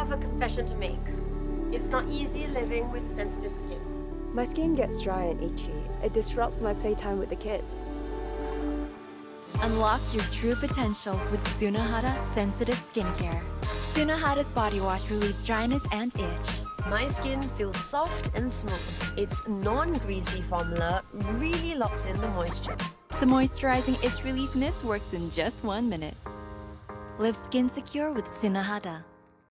have a confession to make. It's not easy living with sensitive skin. My skin gets dry and itchy. It disrupts my playtime with the kids. Unlock your true potential with SunoHada Sensitive Skincare. SunoHada's body wash relieves dryness and itch. My skin feels soft and smooth. Its non-greasy formula really locks in the moisture. The moisturizing itch relief mist works in just 1 minute. Live skin secure with SunoHada.